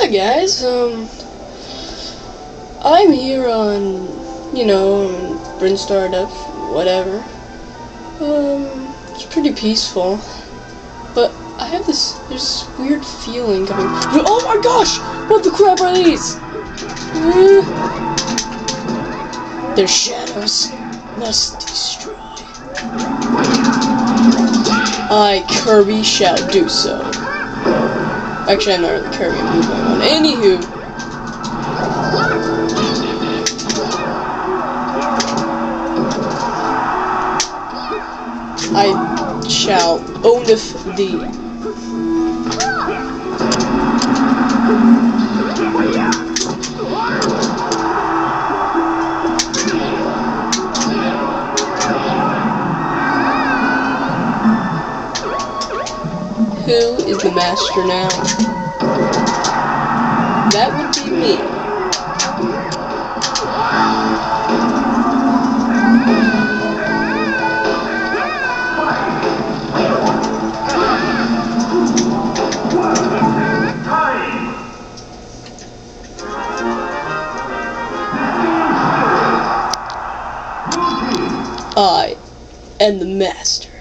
Hi guys, I'm here on, Bristar Depths, whatever. It's pretty peaceful, but I have there's this weird feeling coming. Oh my gosh! What the crap are these? They're shadows. Must destroy. I, Kirby, shall do so. Actually, I'm not really Kirby, I'm moving on. Anywho. I shall owneth thee. Who is the master now? That would be me. I am the master.